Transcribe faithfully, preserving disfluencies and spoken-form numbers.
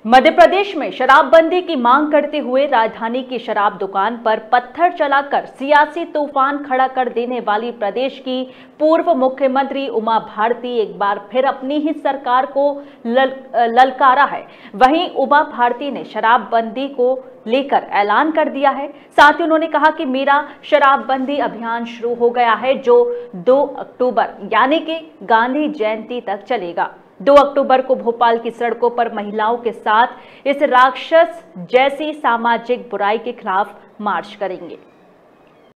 मध्य प्रदेश में शराबबंदी की मांग करते हुए राजधानी की शराब दुकान पर पत्थर चलाकर सियासी तूफान खड़ा कर देने वाली प्रदेश की पूर्व मुख्यमंत्री उमा भारती एक बार फिर अपनी ही सरकार को लल, ललकारा है। वहीं उमा भारती ने शराबबंदी को लेकर ऐलान कर दिया है। साथ ही उन्होंने कहा कि मेरा शराबबंदी अभियान शुरू हो गया है जो दो अक्टूबर यानी कि गांधी जयंती तक चलेगा। दो अक्टूबर को भोपाल की सड़कों पर महिलाओं के साथ इस राक्षस जैसी सामाजिक बुराई के खिलाफ मार्च करेंगे।